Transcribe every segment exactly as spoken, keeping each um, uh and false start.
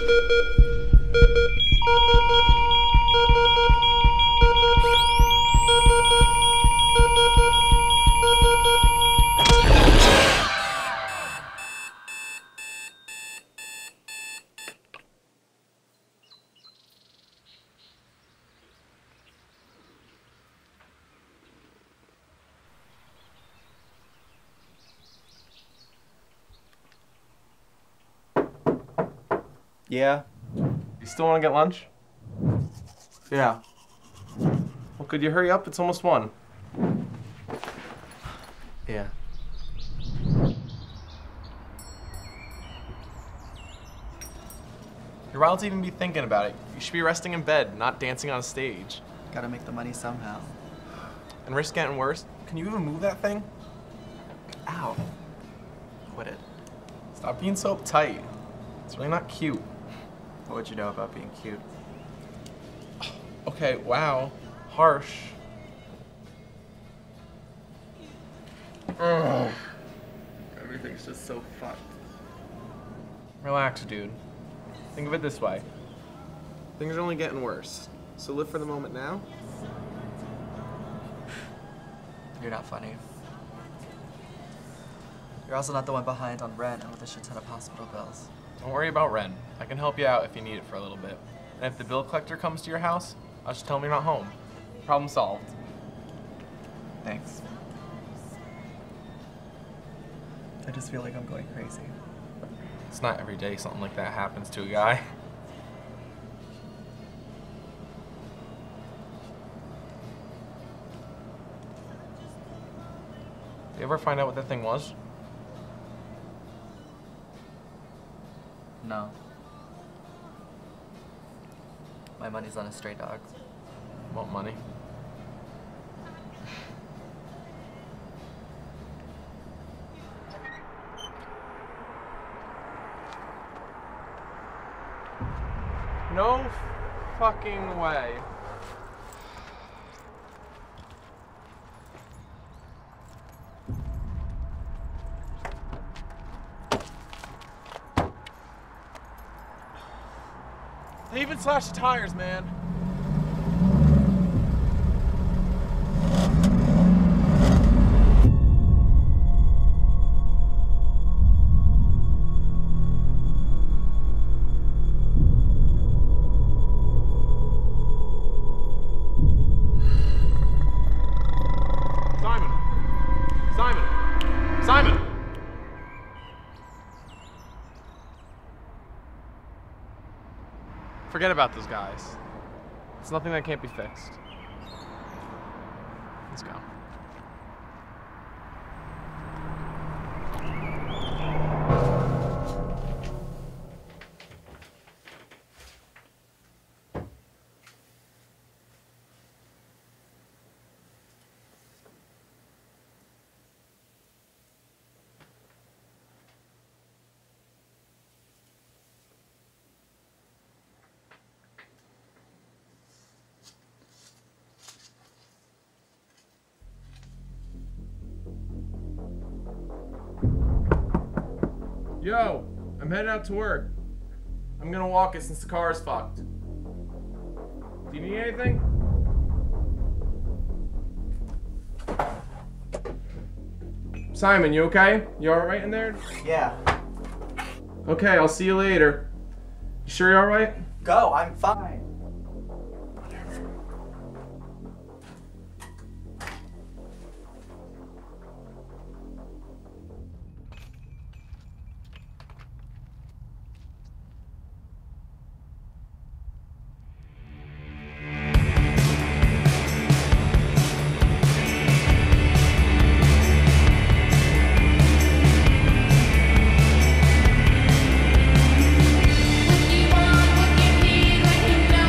Yeah. You still want to get lunch? Yeah. Well, could you hurry up? It's almost one. Yeah. You're wild to even be thinking about it. You should be resting in bed, not dancing on a stage. Gotta make the money somehow. And risk getting worse. Can you even move that thing? Ow. Quit it. Stop being so uptight. It's really not cute. What would you know about being cute? Okay, wow. Harsh. Ugh. Everything's just so fucked. Relax, dude. Think of it this way. Things are only getting worse. So live for the moment now. You're not funny. You're also not the one behind on rent and with a shit ton of hospital bills. Don't worry about rent. I can help you out if you need it for a little bit. And if the bill collector comes to your house, I'll just tell him you're not home. Problem solved. Thanks. I just feel like I'm going crazy. It's not every day something like that happens to a guy. You ever find out what that thing was? No. My money's on a stray dog. Want money? No fucking way. They even slashed the tires, man. Simon! Simon! Simon! Forget about those guys. It's nothing that can't be fixed. Let's go. Yo, I'm heading out to work. I'm gonna walk it since the car is fucked. Do you need anything? Simon, you okay? You alright in there? Yeah. Okay, I'll see you later. You sure you're alright? Go, I'm fine. What you want, what you need, when you know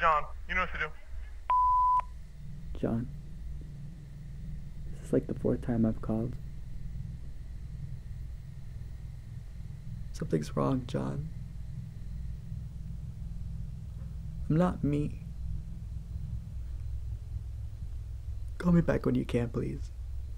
John. You know what to do. John, this is like the fourth time I've called. Something's wrong, John. I'm not me. Call me back when you can, please.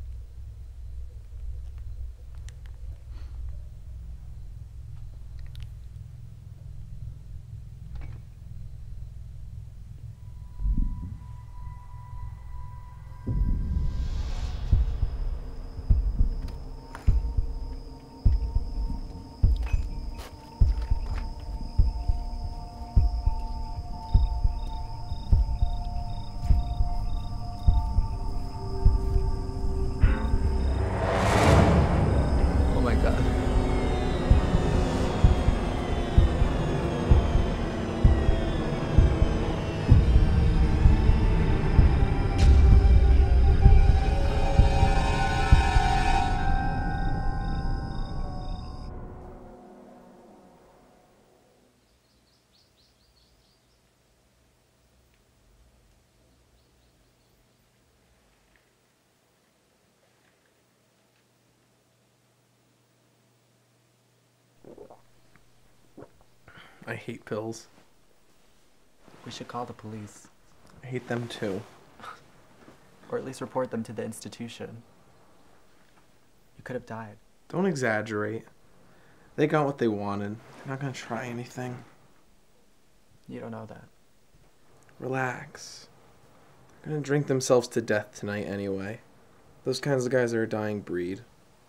I hate pills. We should call the police. I hate them too. Or at least report them to the institution. You could have died. Don't exaggerate. They got what they wanted. They're not gonna try anything. You don't know that. Relax. They're gonna drink themselves to death tonight anyway. Those kinds of guys are a dying breed.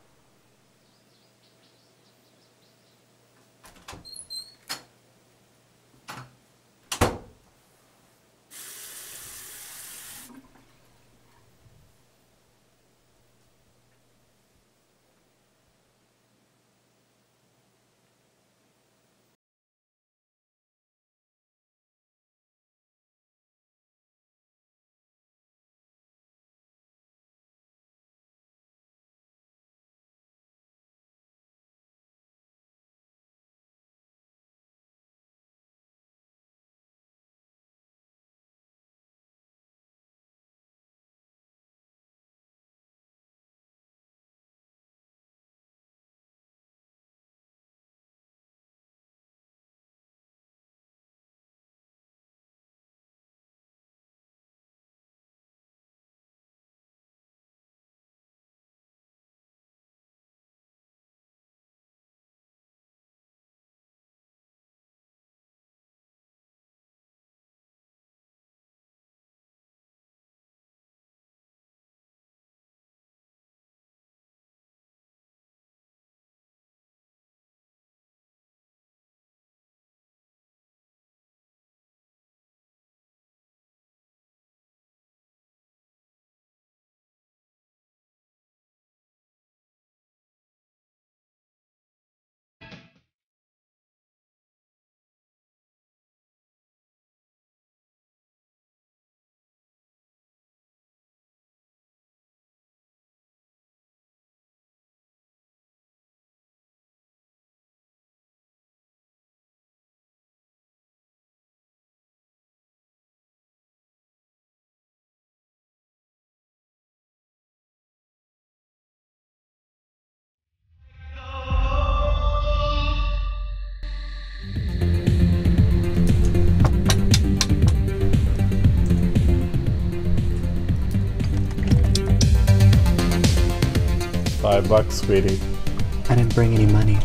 Five bucks, sweetie. I didn't bring any money.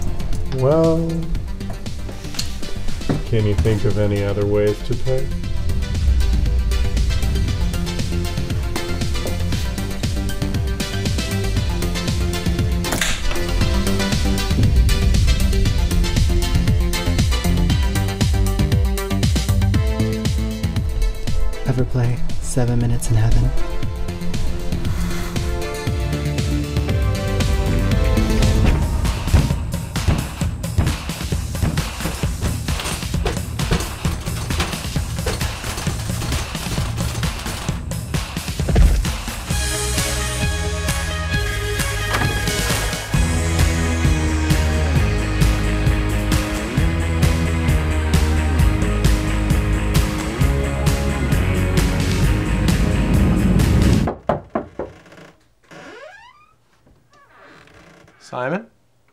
Well, can you think of any other ways to pay? Ever play Seven Minutes in Heaven? Simon?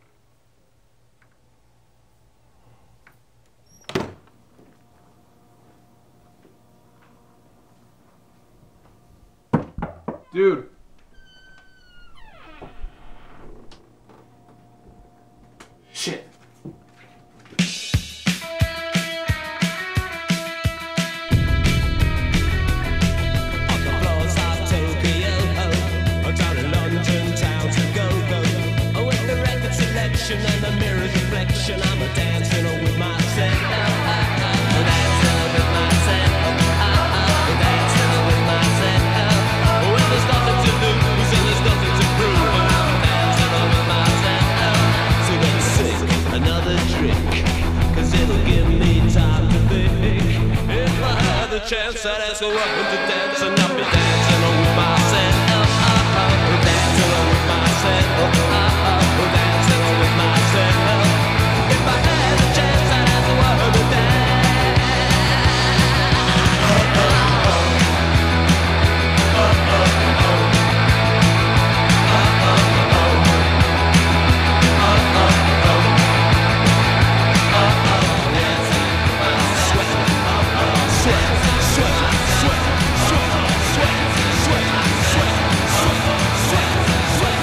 Dude. Shit. And the mirror's reflection, I'm a dancing with myself. I'm dancing with myself. I'm dancing with myself. When there's nothing to lose and there's nothing to prove, and I'm dancing with myself. So then sing another drink, cause it'll give me time to think. If I had the chance, I'd ask a woman to dance, and I'll be dancing with myself. I'm dancing with myself. I'm dancing with myself. If I had a chance, I'd ask a woman to dance. Oh, oh, oh. Oh, oh, oh. Oh, oh, oh. Oh, oh, oh. Oh, oh, yes, I'm sweat. Oh, oh, sweat, sweat, sweat, sweat, sweat, sweat, sweat, sweat, sweat, sweat,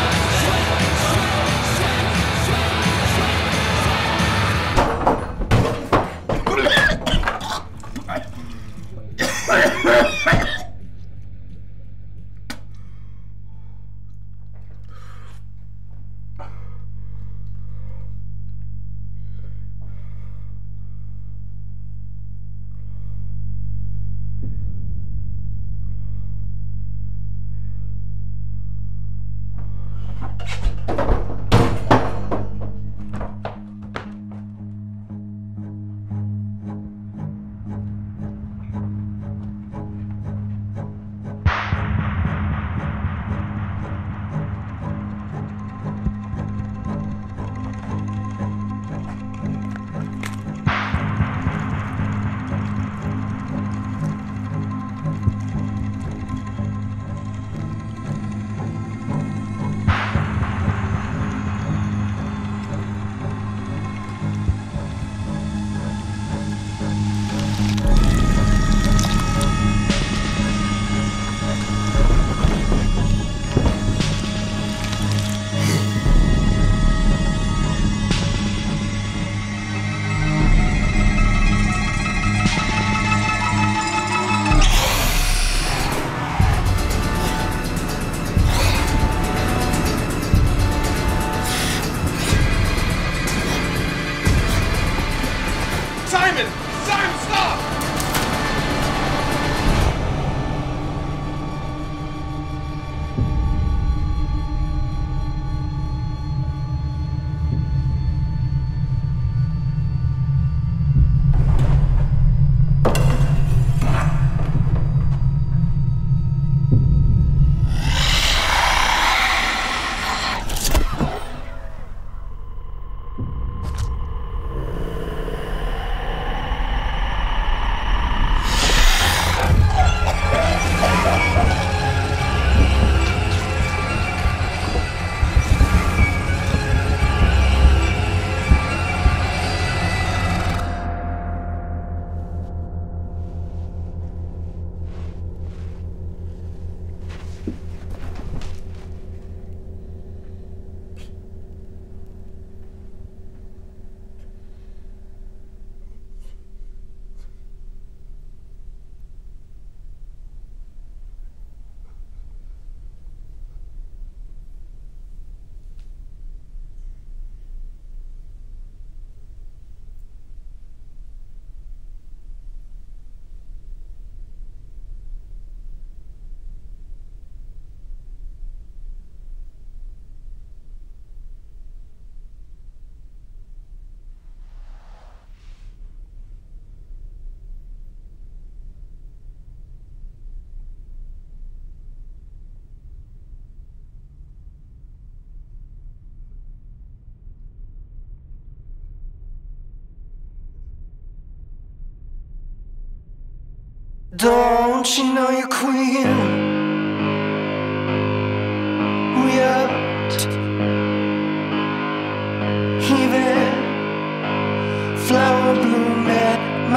Don't you know you're queen? Yet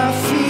my feet.